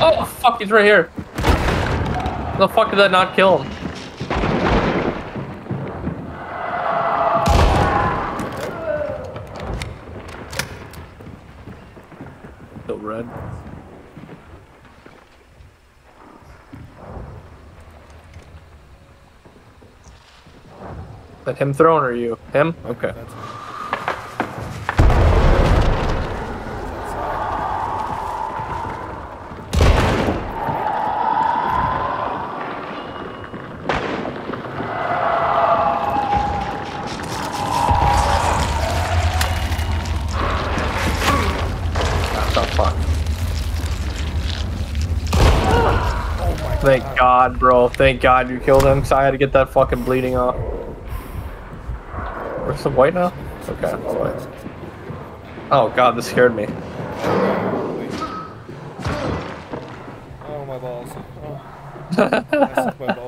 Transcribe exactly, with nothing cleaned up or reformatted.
Oh, fuck, he's right here. How the fuck did that not kill him? Still red. Is that him throwing or you? Him? Okay. Thank God, bro. Thank God you killed him, because I had to get that fucking bleeding off. Where's the white now? Okay, white. Oh God, this scared me. Oh, my balls. Oh. I suck my balls.